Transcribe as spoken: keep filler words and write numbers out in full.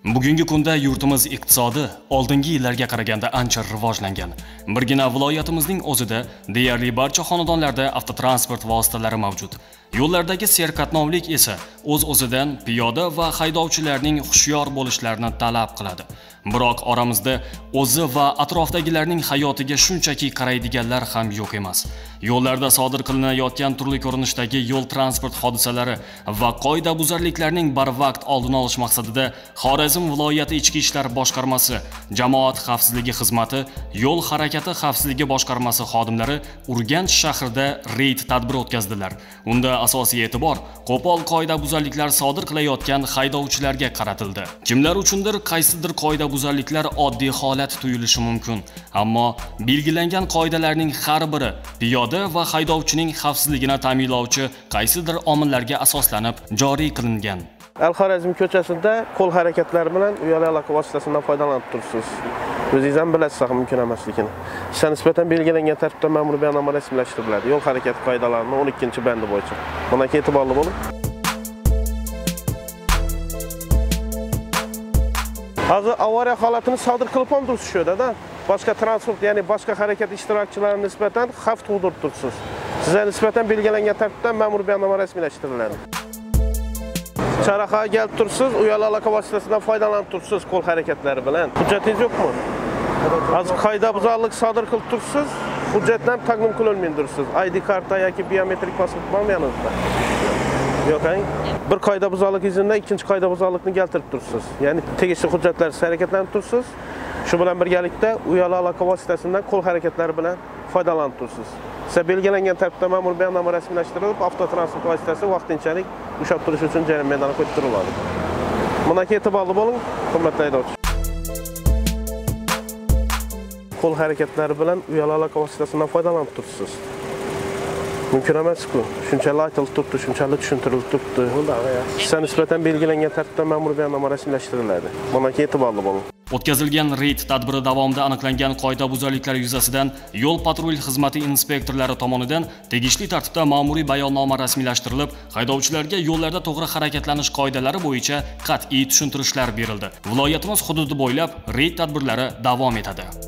Bugungi kunda yurtimiz iqtisodi oldingi yillarga qaraganda ancha rivojlangan. Birgina viloyatimizning o'zida deyarli barcha xonadonlarda avtotransport vositalari mavjud. Yo'llardagi serqatnovlik esa o'z-o'zidan piyoda va haydovchilarning hushyor bo'lishlarini talab qiladi. Biroq oramizda o'zi va atrofdagilarning hayotiga shunchaki qaraydiganlar ham yo'q emas. Yo'llarda sodir qilinayotgan turli ko'rinishdagi yo'l transport hodisalari va qoidabuzarliklarning barvaqt oldini olish maqsadida Xorazm viloyati Ichki ishlar boshqarmasi, Jamoat xavfsizligi xizmati, Yo'l harakati xavfsizligi boshqarmasi xodimlari Urganch shahrida reyd tadbiri o'tkazdilar. Unda asosiy e'tibor qo'pol qoidabuzarliklar sodir qilayotgan haydovchilarga qaratildi. Kimlar uchundir qaysidir qoidabuzarliklar oddiy holat tuyulishi mumkin, ammo belgilangan qoidalarning har biri piyoda va haydovchining xavfsizligini ta'minlovchi qaysidir omillarga asoslanib joriy qilingan. Al-Xorazm ko'chasida qo'l harakatlari bilan uyali aloqa vositasidan foydalanib turibsiz. O'zingiz ham bilasiz, mumkin emasligini. Ishga nisbatan belgilangan tartibda ma'muriy bayonnoma rasmiylashtiriladi. Yo'l harakati qoidalarining o'n ikkinchi bandi bo'yicha. Buna e'tiborli bo'ling. Hozir avariya holatini sodir qilib ham turibsiz shu yerda. Boshqa transport, ya'ni boshqa harakat ishtirokchilariga nisbatan xavf tug'dirib turibsiz. Sizga nisbatan belgilangan tartibda ma'muriy bayonnoma rasmiylashtiriladi. Charaxaga kelib tursiz, uyali aloqa vositasidan foydalanib tursiz qo'l harakatlari bilan. Hujjatingiz yo'qmi? Hozir qoidabuzarlik sodir qilib tursiz, hujjatdan taqdim qilolmay tursiz. I D karta yoki biometrik pasport bormi yaningizda? Yo'q, bir qoidabuzarlik izidan ikkinchi qoidabuzarlikni keltirib tursiz. Ya'ni tegishli hujjatlarsiz harakatlanib tursiz. Shu bilan birgalikda uyali aloqa vositasidan qo'l harakatlari bilan foydalanib tursiz. Siz belgilangan tartibda ma'muriy bayonnoma rasmiylashtirilib, avtotransport vositasi vaqtinchalik ushlab turish uchun jarima maydoniga qo'yib turiladi. Buna e'tiborli bo'ling, hurmatli haydovchi. Qo'l harakatlari bilan uyali aloqa vositasidan foydalanib tursiz. Mumkin emas-ku. Shunchalik aytilib turibdi, shunchalik tushuntirilib turibdi. Sizga nisbatan belgilangan tartibda ma'muriy bayonnoma rasmiylashtiriladi. Buna e'tiborli bo'ling. O'tkazilgan reyd tadbiri davomida aniqlangan qoidabuzarliklar yuzasidan yo'l patrul xizmati inspektorlari tomonidan tegishli tartibda ma'muriy bayonnoma rasmiylashtirilib, haydovchilarga yo'llarda to'g'ri harakatlanish qoidalari bo'yicha qat'iy tushuntirishlar berildi. Viloyatimiz hududi bo'ylab reyd tadbirlari davom etadi.